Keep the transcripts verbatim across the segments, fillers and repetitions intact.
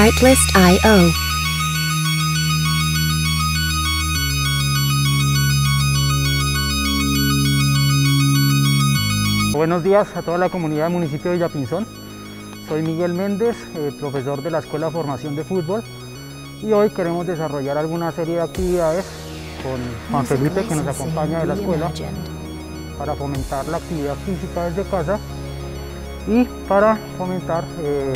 Artlist punto i o. Buenos días a toda la comunidad del municipio de Villapinzón. Soy Miguel Méndez, eh, profesor de la Escuela de Formación de Fútbol, y hoy queremos desarrollar alguna serie de actividades con Juan Felipe, que nos acompaña de la escuela, para fomentar la actividad física desde casa y para fomentar el,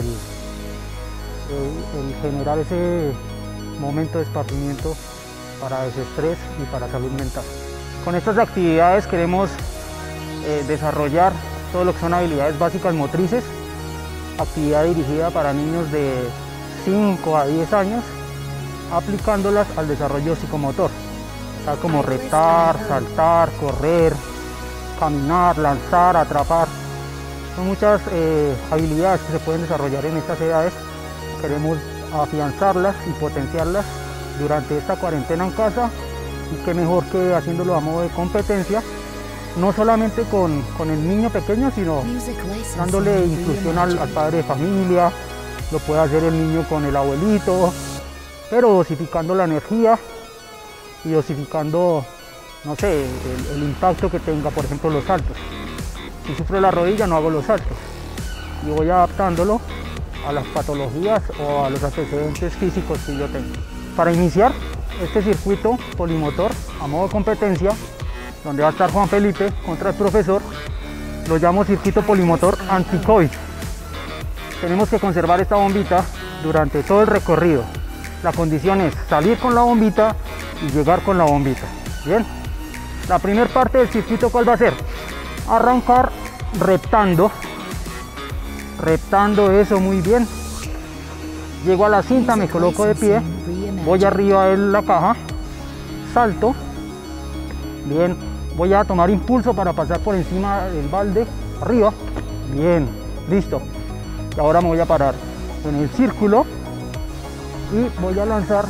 el, el generar ese momento de esparcimiento para desestrés y para salud mental. Con estas actividades queremos eh, desarrollar todo lo que son habilidades básicas motrices, actividad dirigida para niños de cinco a diez años, aplicándolas al desarrollo psicomotor, tal como reptar, saltar, correr, caminar, lanzar, atrapar. Son muchas eh, habilidades que se pueden desarrollar en estas edades. Queremos afianzarlas y potenciarlas durante esta cuarentena en casa, y qué mejor que haciéndolo a modo de competencia, no solamente con, con el niño pequeño, sino dándole inclusión al, al padre de familia. Lo puede hacer el niño con el abuelito, pero dosificando la energía y dosificando, no sé, el, el impacto que tenga, por ejemplo, los saltos. Si sufro la rodilla, no hago los saltos y voy adaptándolo a las patologías o a los antecedentes físicos que yo tengo. Para iniciar este circuito polimotor a modo de competencia, donde va a estar Juan Felipe contra el profesor, lo llamo circuito polimotor anti-COVID. Tenemos que conservar esta bombita durante todo el recorrido. La condición es salir con la bombita y llegar con la bombita. Bien, la primera parte del circuito, ¿cuál va a ser? Arrancar reptando, reptando, eso, muy bien. Llego a la cinta, me coloco de pie, voy arriba de la caja, salto, bien, voy a tomar impulso para pasar por encima del balde, arriba, bien, listo. Y ahora me voy a parar en el círculo y voy a lanzar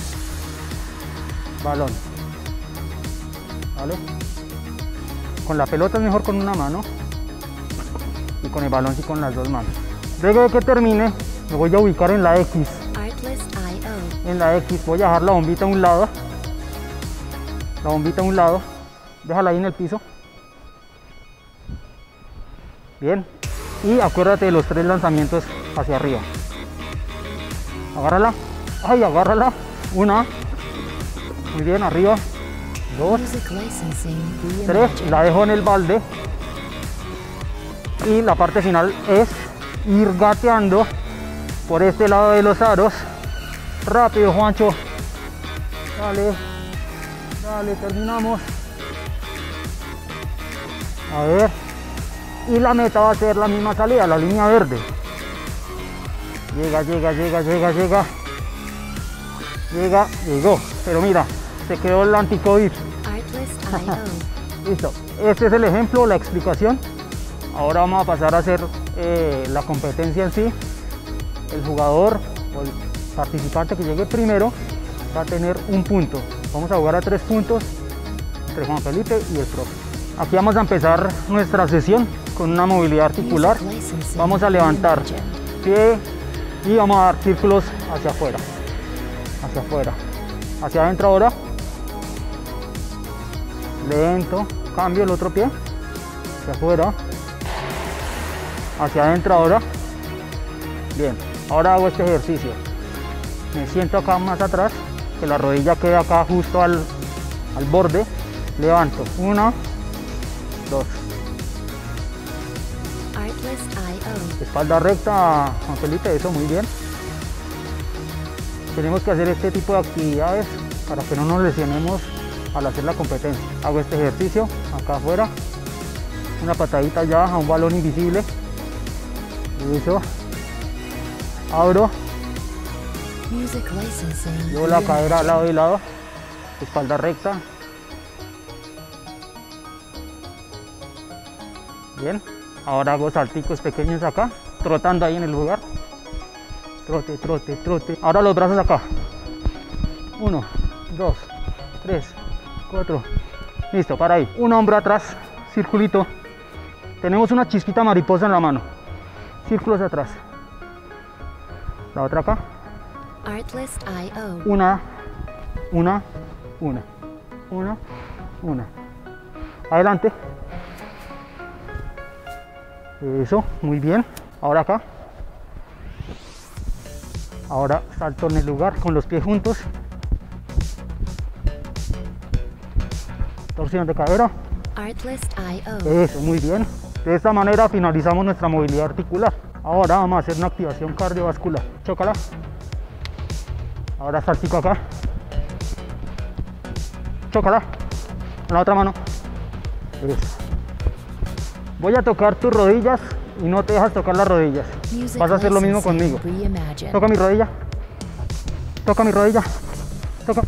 balón, ¿vale? Con la pelota es mejor con una mano y con el balón sí con las dos manos. Luego de que termine, me voy a ubicar en la X. En la X voy a dejar la bombita a un lado, la bombita a un lado, déjala ahí en el piso. Bien, y acuérdate de los tres lanzamientos hacia arriba. Agárrala, ay, agárrala, una, muy bien, arriba, dos, tres, la dejo en el balde, y la parte final es ir gateando por este lado de los aros. Rápido, Juancho, dale, dale, terminamos. A ver, y la meta va a ser la misma salida, la línea verde. Llega, llega, llega, llega, llega, llega, llegó, pero mira, se quedó el anti-COVID. Listo, este es el ejemplo, la explicación. Ahora vamos a pasar a hacer eh, la competencia en sí. El jugador o el participante que llegue primero va a tener un punto. Vamos a jugar a tres puntos entre Juan Felipe y el profe. Aquí vamos a empezar nuestra sesión con una movilidad articular. Vamos a levantar pie y vamos a dar círculos hacia afuera, hacia afuera, hacia adentro ahora. Lento, cambio el otro pie, hacia afuera, hacia adentro ahora. Bien, ahora hago este ejercicio. Me siento acá más atrás, que la rodilla quede acá justo al, al borde. Levanto, una, dos. Espalda recta, Juan Felipe, eso, muy bien. Tenemos que hacer este tipo de actividades para que no nos lesionemos al hacer la competencia. Hago este ejercicio acá afuera, una patadita ya a un balón invisible, eso, abro, llevo la cadera al lado y lado, espalda recta, bien. Ahora hago salticos pequeños acá, trotando ahí en el lugar, trote, trote, trote. Ahora los brazos acá, uno, dos, tres, cuatro, listo, para ahí, un hombro atrás, circulito. Tenemos una chispita mariposa en la mano, círculos atrás, la otra acá, Artlist punto i o. Una, una, una, una, una. Adelante. Eso, muy bien. Ahora acá. Ahora salto en el lugar con los pies juntos. Torsión de cadera. Artlist punto i o. Eso, muy bien. De esta manera finalizamos nuestra movilidad articular. Ahora vamos a hacer una activación cardiovascular. Chócala. Ahora saltico acá. Chócala. En la otra mano. Eso. Voy a tocar tus rodillas y no te dejas tocar las rodillas. Vas a hacer lo mismo conmigo. Toca mi rodilla. Toca mi rodilla. Toca.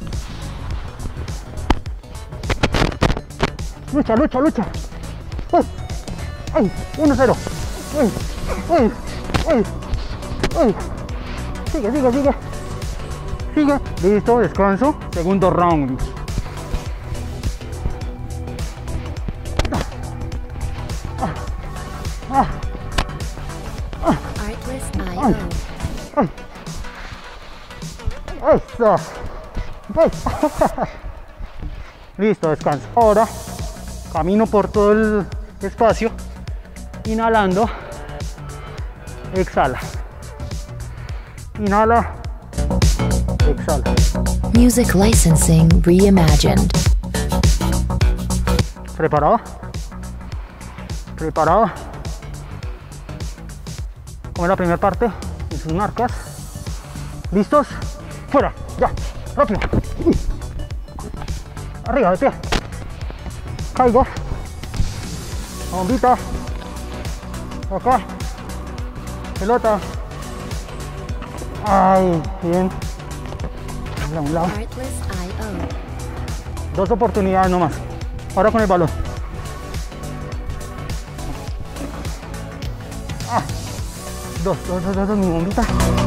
Lucha, lucha, lucha. Uy. Ay, uno cero. Uy, uy, uy, uy. Sigue, sigue, sigue. Sigue. Listo, descanso. Segundo round. Ah, ah, Artlist punto i ay, o. ay. Eso. Ay. Listo, descanso. Ahora camino por todo el espacio, inhalando, exhala, inhala, exhala. Music licensing reimagined. ¿Preparado? ¿Preparado? Como es la primera parte, en sus marcas. ¿Listos? ¡Fuera! ¡Ya! ¡Rápido! Uy. Arriba, de pie. Caigo. Bombita. Acá. Pelota. Ay, bien. A un lado. Artlist punto i o. Dos oportunidades nomás. Ahora con el balón. Ah. Dos, dos, dos, dos, dos, mi bombita.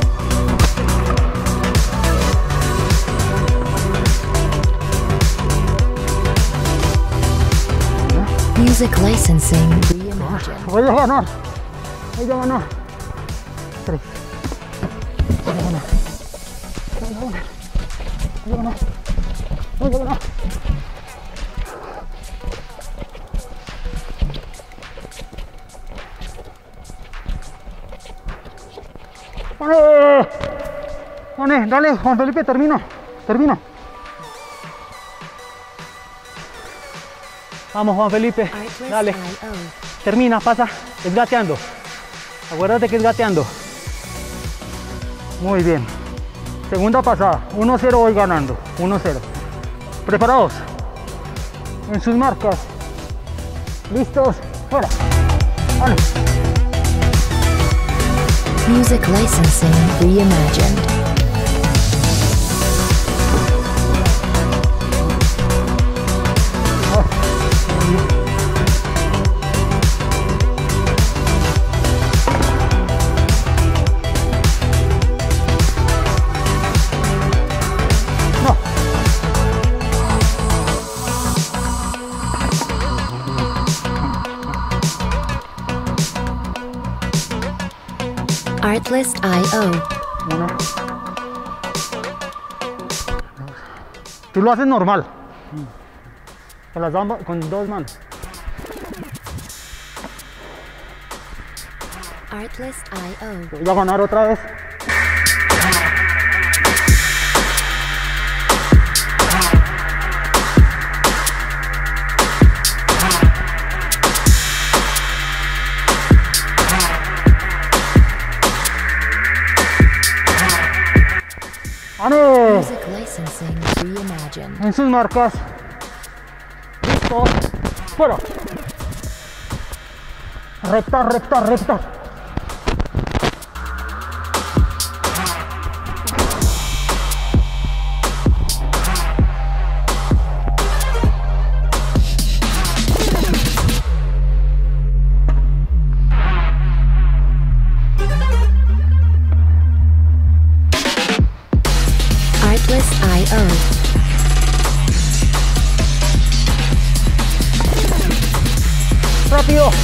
Music licensing reimagined. Voy a ganar. Voy a ganar. Tres. Voy a ganar. Voy a ganar. Voy a ganar. Voy a ganar. ¡Dale! Dale, dale, Juan Felipe, termino. Termino. Vamos, Juan Felipe. Artlist Dale. punto i o. Termina, pasa. Es gateando. Acuérdate que es gateando. Muy bien. Segunda pasada. uno cero voy ganando. uno cero. ¿Preparados? En sus marcas. ¿Listos? Fuera. Vale. Music licensing reimagined. No. Artlist punto i o. Uno. Tú lo haces normal. Con las ambas, con dos manos. Artlist punto i o. Voy a ganar otra vez. ¡Ane! Music licensing reimagined. En sus marcas. Listo. Fuera. Recta, recta, recta. Artlist punto i o. Rápido.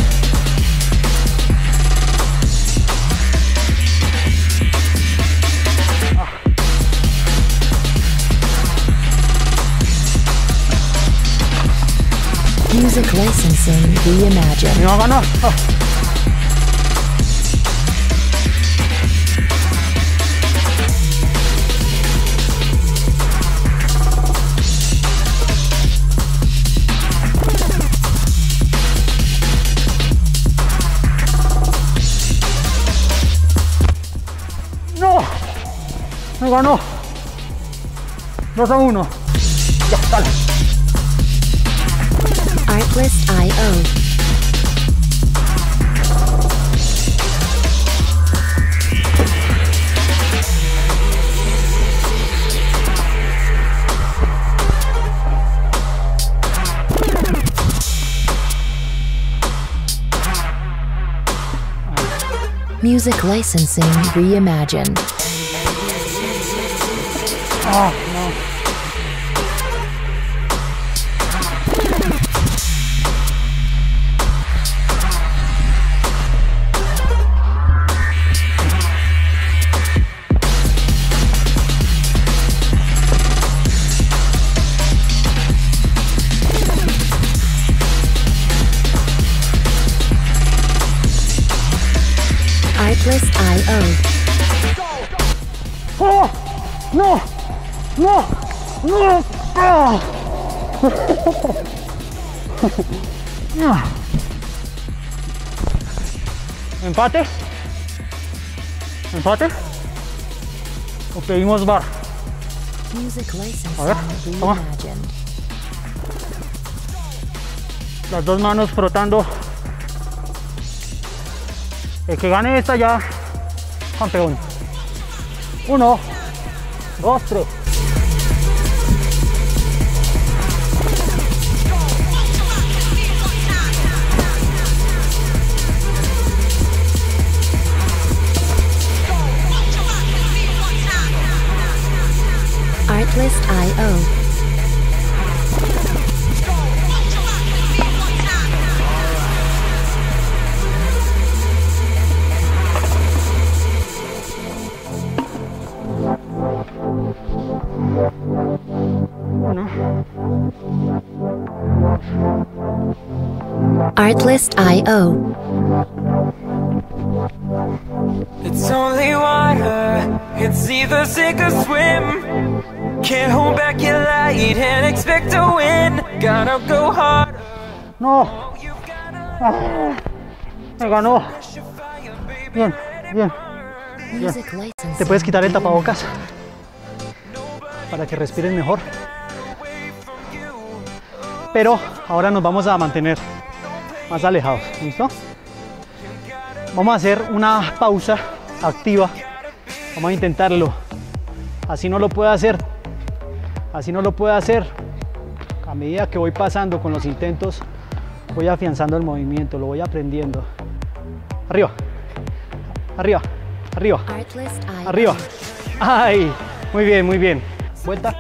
Music licensing reimagined. Me va a ganar. Ah. No, me ganó. dos a uno. Ya, dale. Artlist punto i o. Music licensing reimagined. Ah, no. Artlist punto i o. ¡Oh! ¡No! ¡No! ¡No! ¡Ah! Ah. ¿Empate? ¿Empate? ¿O pedimos bar? Music licensing A ver, toma. reimagined. Las dos manos frotando. El que gane esta ya, campeón. Uno, dos, tres. Artlist punto i o. Uno. Artlist punto i o. It's only water, it's either sink or swim. Can't hold back your light and expect to win. Gotta go harder. No. You've gotta Ah, me ganó. push your fire, baby. Bien, bien. Music licensing. Te puedes quitar el tapabocas para que respiren mejor. Pero ahora nos vamos a mantener más alejados. ¿Listo? Vamos a hacer una pausa activa. Vamos a intentarlo. Así no lo puedo hacer. Así no lo puedo hacer. A medida que voy pasando con los intentos, voy afianzando el movimiento, lo voy aprendiendo. Arriba. Arriba. Arriba. Artlist punto i o. Arriba. Ay, muy bien, muy bien. Vuelta.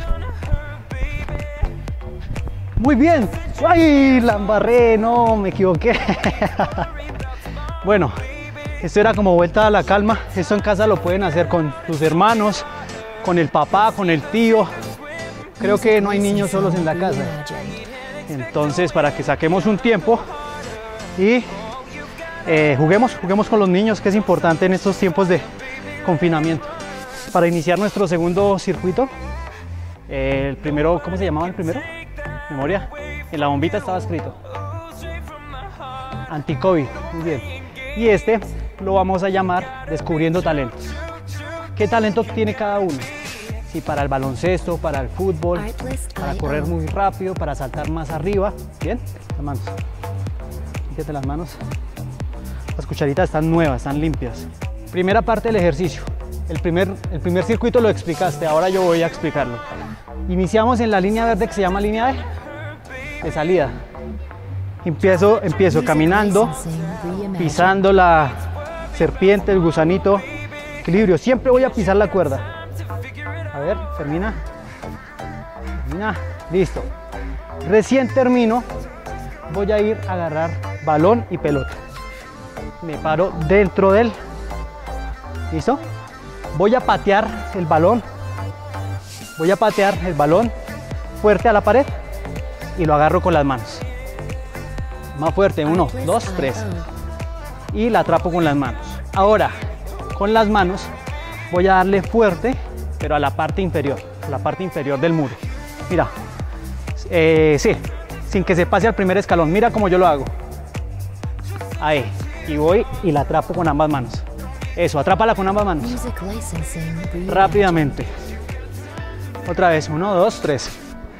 Muy bien. Ay, la embarré, no, me equivoqué. Bueno, esto era como vuelta a la calma. Esto en casa lo pueden hacer con sus hermanos, con el papá, con el tío. Creo que no hay niños solos en la casa. Entonces, para que saquemos un tiempo y eh, juguemos, juguemos con los niños, que es importante en estos tiempos de confinamiento. Para iniciar nuestro segundo circuito, eh, el primero, ¿cómo se llamaba el primero? Memoria. En la bombita estaba escrito anti-COVID, muy bien. Y este lo vamos a llamar Descubriendo Talentos. ¿Qué talento tiene cada uno? Si para el baloncesto, para el fútbol, para correr muy rápido, para saltar más arriba. Bien, las manos. Límpiate las manos. Las cucharitas están nuevas, están limpias. Primera parte del ejercicio. El primer, el primer circuito lo explicaste, ahora yo voy a explicarlo. Iniciamos en la línea verde que se llama línea de, de salida. Empiezo, empiezo caminando, pisando la serpiente, el gusanito. Equilibrio, siempre voy a pisar la cuerda. A ver, termina. Termina, listo. Recién termino, voy a ir a agarrar balón y pelota. Me paro dentro del... ¿Listo? Voy a patear el balón. Voy a patear el balón fuerte a la pared y lo agarro con las manos. Más fuerte, uno, dos, tres. Y la atrapo con las manos. Ahora, con las manos voy a darle fuerte, pero a la parte inferior, a la parte inferior del muro. Mira, eh, sí, sin que se pase al primer escalón. Mira cómo yo lo hago. Ahí, y voy y la atrapo con ambas manos. Eso, atrápala con ambas manos. Rápidamente. Otra vez, uno, dos, tres.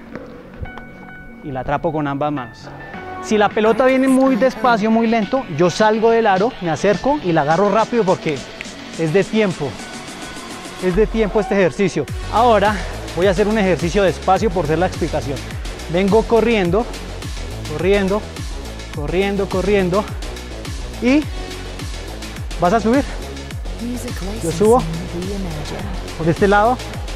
Y la atrapo con ambas manos. Si la pelota viene muy despacio, muy lento, yo salgo del aro, me acerco y la agarro rápido porque es de tiempo. Es de tiempo este ejercicio. Ahora voy a hacer un ejercicio despacio por ser la explicación. Vengo corriendo, corriendo, corriendo, corriendo. Y vas a subir. Yo subo por este lado.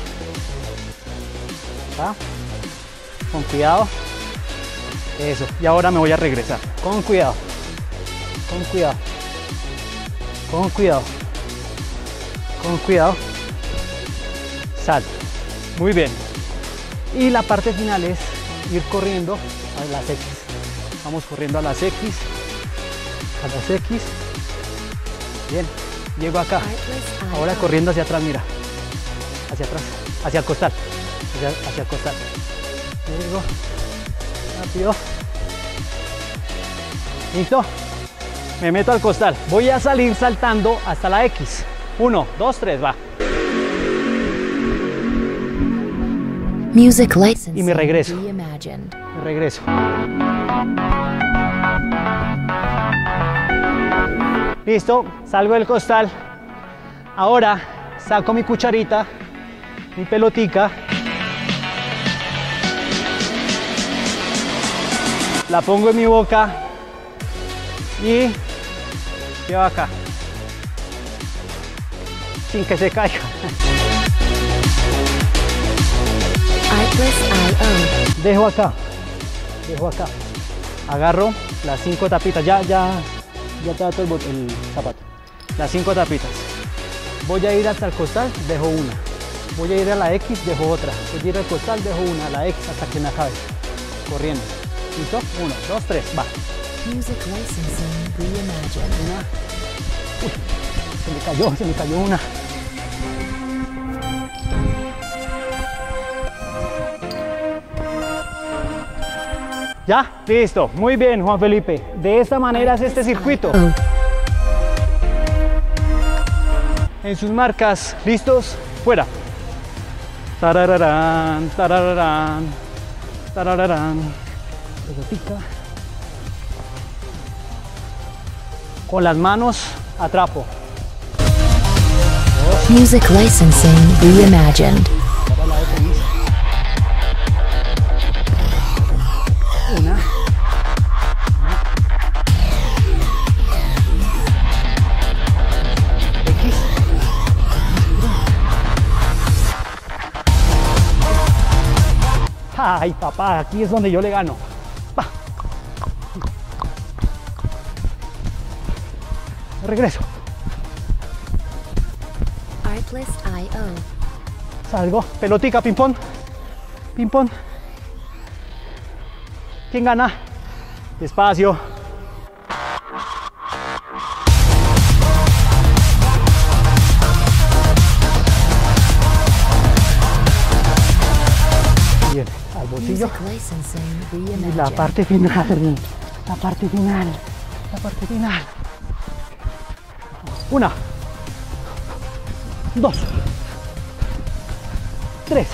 ¿Va? Con cuidado. Eso. Y ahora me voy a regresar. Con cuidado. Con cuidado. Con cuidado. Con cuidado. Salto. Muy bien. Y la parte final es ir corriendo a las X. Vamos corriendo a las X. A las X. Bien. Llego acá. Ahora corriendo hacia atrás, mira. Hacia atrás. Hacia el costal. Hacia, hacia el costal. Llego. Rápido. ¿Listo? Me meto al costal. Voy a salir saltando hasta la X. Uno, dos, tres, va. Music licensing Y me regreso. reimagined. Me regreso. Listo, salgo del costal. Ahora saco mi cucharita, mi pelotica. La pongo en mi boca y llevo acá, sin que se caiga. Artlist punto io. Dejo acá, dejo acá. Agarro las cinco tapitas, ya, ya, ya te ato el, bot- el zapato. Las cinco tapitas. Voy a ir hasta el costal, dejo una. Voy a ir a la X, dejo otra. Voy a ir al costal, dejo una, a la X hasta que me acabe. Corriendo. ¿Listo? Uno, dos, tres, va. Music licensing reimagined. Una. Uy, se me cayó, se me cayó una. ¿Ya? Listo. Muy bien, Juan Felipe. De esta manera es este circuito. Oh. En sus marcas, listos, fuera. Tarararán, tarararán, tarararán. Pelotica. Con las manos atrapo. Music licensing reimagined. Una. X. Ay, papá, aquí es donde yo le gano. Va. Regreso. Artlist punto io. Salgo. Pelotica, ping pong. Ping pong. ¿Quién gana? Despacio. Bien, al bolsillo. Music licensing Y reimagined. la parte final. La parte final. La parte final. Una. Dos. Tres.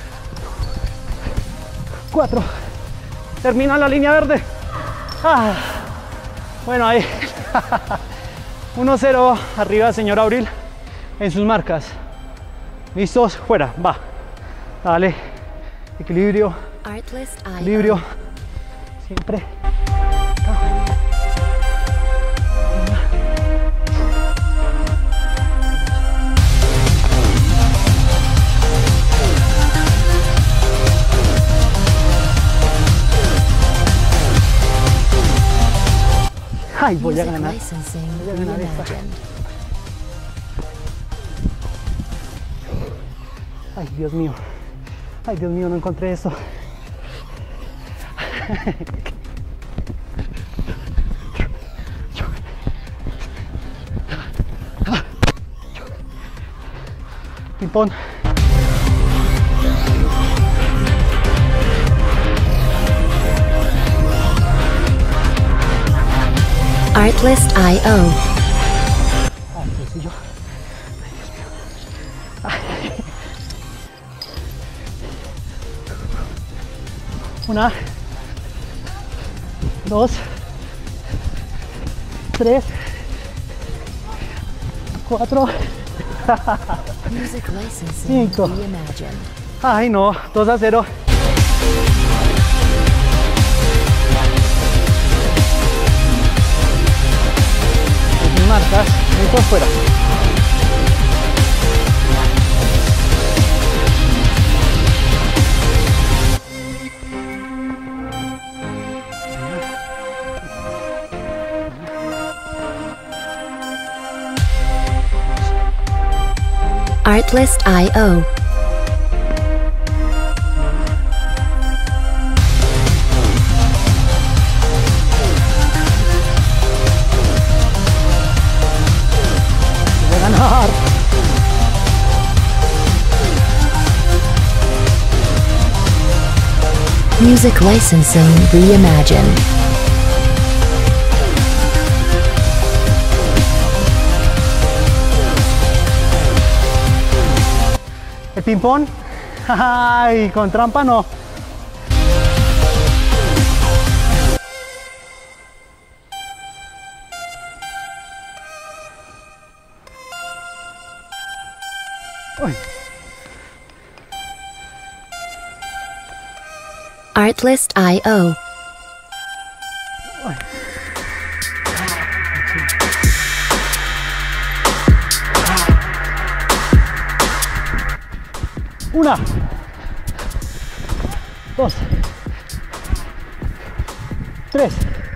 Cuatro. Termina la línea verde. Ah. Bueno, ahí. uno cero arriba, señor Abril. En sus marcas. ¿Listos? Fuera. Va. Dale. Equilibrio. Artlist punto io. Equilibrio. Siempre. Ay, voy a Music ganar. licensing Voy a ganar esta. reimagined. Ay, Dios mío. Ay, Dios mío, no encontré esto. Ping-pong. Artlist punto i o. Ah, sencillo. Ay, Dios mío. Ay. Una, dos, tres, cuatro. Music licensing Cinco. reimagined. Ay, no, dos a cero. Mis marcas, muy por fuera. Artlist punto i o. Voy a ganar. Music licensing reimagined. El ping-pong. Ay, con trampa no. Uy. Artlist punto i o. Uy. Una, dos, tres,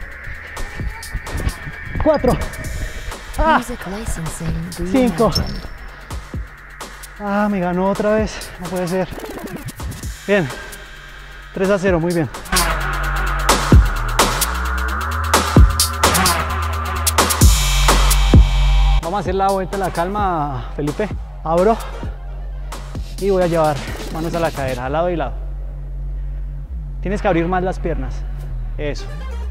cuatro. Ah, Music licensing Cinco. reimagined. ah, me ganó otra vez. No puede ser. Bien. tres a cero, muy bien. Vamos a hacer la vuelta a la calma, Felipe. Abro y voy a llevar manos a la cadera, al lado y lado. Tienes que abrir más las piernas. Eso.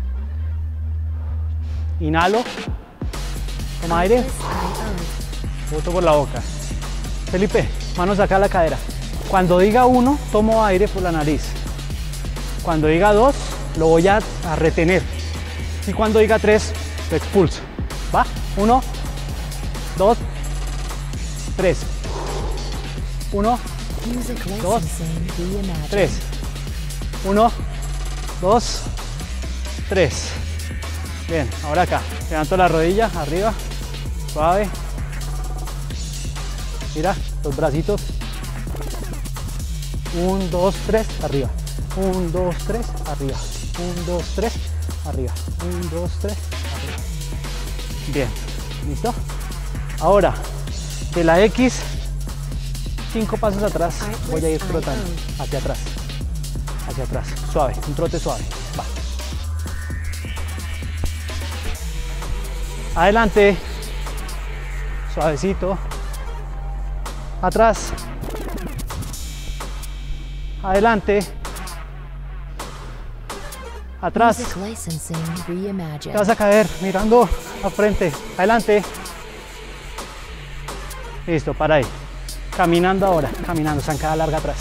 Inhalo. Toma aire. Artlist punto i o. Boto por la boca. Felipe, manos acá a la cadera. Cuando diga uno, tomo aire por la nariz. Cuando diga dos, lo voy a, a retener. Y cuando diga tres, lo expulso. ¿Va? Uno, dos, tres. Uno, Music Dos. licensing reimagined. tres. Uno, dos, tres. Bien, ahora acá. Levanto la rodilla, arriba. Suave. Mira, los bracitos. Un, dos, tres, arriba. Un, dos, tres, arriba. Un, dos, tres, arriba. Un, dos, tres, arriba. Bien, ¿listo? Ahora, de la X, cinco pasos atrás, voy a ir trotando. Hacia atrás. Hacia atrás. Suave, un trote suave. Va. Adelante. Suavecito. Atrás. Adelante. Atrás. Music licensing reimagined. Te vas a caer mirando al frente. Adelante. Listo, para ahí. Caminando ahora. Caminando, zancada larga atrás.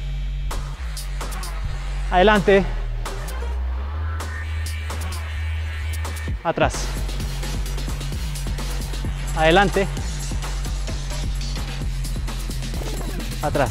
Adelante. Atrás. Adelante. Atrás.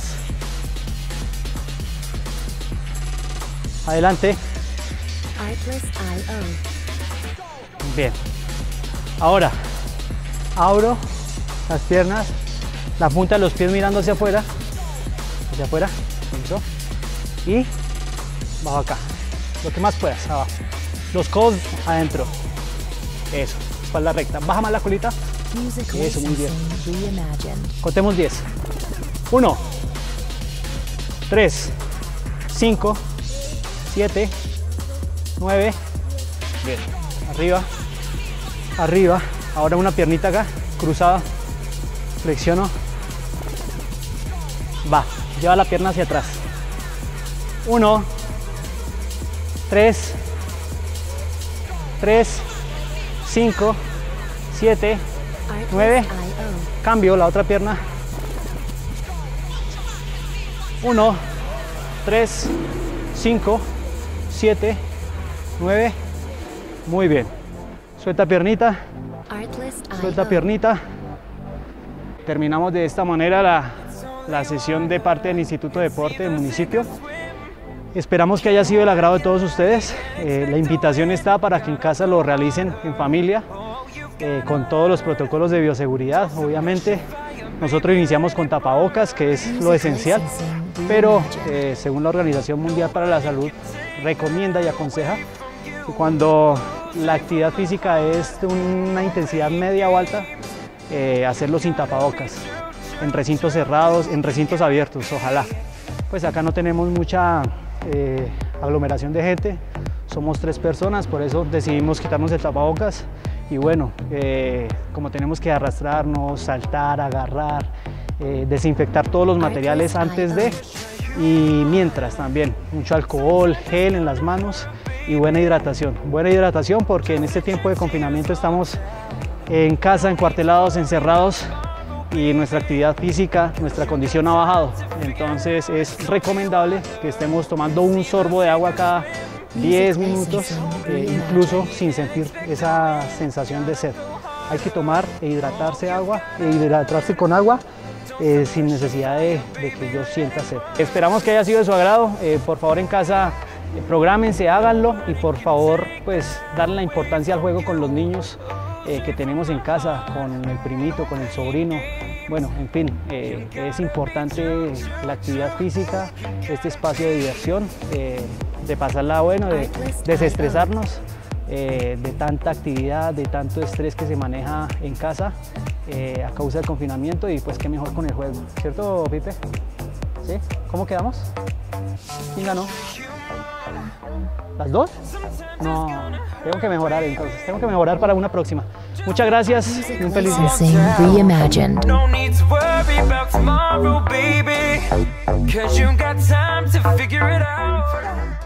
Adelante. Artlist punto i o. Bien. Ahora abro las piernas, la punta de los pies mirando hacia afuera, hacia afuera, eso, y bajo acá, lo que más puedas, abajo, los codos adentro, eso, espalda recta, baja más la colita, Music Eso, muy bien. licensing reimagined. contemos diez, uno, tres, cinco, siete, nueve, bien, arriba, arriba, ahora una piernita acá, cruzada, flexiono, Va, lleva la pierna hacia atrás. Uno, tres, tres, cinco, siete, nueve. Cambio la otra pierna. Uno, tres, cinco, siete, nueve. Muy bien. Suelta piernita. Suelta piernita. Terminamos de esta manera la, la sesión de parte del Instituto de Deporte del municipio. Esperamos que haya sido el agrado de todos ustedes. Eh, la invitación está para que en casa lo realicen en familia, eh, con todos los protocolos de bioseguridad. Obviamente, nosotros iniciamos con tapabocas, que es lo esencial, pero eh, según la Organización Mundial para la Salud, recomienda y aconseja que cuando la actividad física es de una intensidad media o alta, eh, hacerlo sin tapabocas, en recintos cerrados, en recintos abiertos, ojalá. Pues acá no tenemos mucha eh, aglomeración de gente, somos tres personas, por eso decidimos quitarnos el tapabocas. Y bueno, eh, como tenemos que arrastrarnos, saltar, agarrar, eh, desinfectar todos los materiales antes de y mientras también, mucho alcohol, gel en las manos y buena hidratación. Buena hidratación porque en este tiempo de confinamiento estamos en casa, encuartelados, encerrados y nuestra actividad física, nuestra condición ha bajado. Entonces es recomendable que estemos tomando un sorbo de agua cada diez minutos, eh, incluso sin sentir esa sensación de sed. Hay que tomar e hidratarse agua, e hidratarse con agua eh, sin necesidad de, de que yo sienta sed. Esperamos que haya sido de su agrado. Eh, por favor en casa eh, prográmense, háganlo y por favor pues darle la importancia al juego con los niños eh, que tenemos en casa, con el primito, con el sobrino. Bueno, en fin, eh, es importante la actividad física, este espacio de diversión, eh, de pasarla bueno, de desestresarnos eh, de tanta actividad, de tanto estrés que se maneja en casa eh, a causa del confinamiento y pues qué mejor con el juego, ¿cierto, Pipe? ¿Sí? ¿Cómo quedamos? ¿Quién ganó? ¿Las dos? No, tengo que mejorar entonces, tengo que mejorar para una próxima. Muchas gracias y un feliz día. Reimagined. No need to worry about tomorrow, baby, 'cause you got time to figure it out.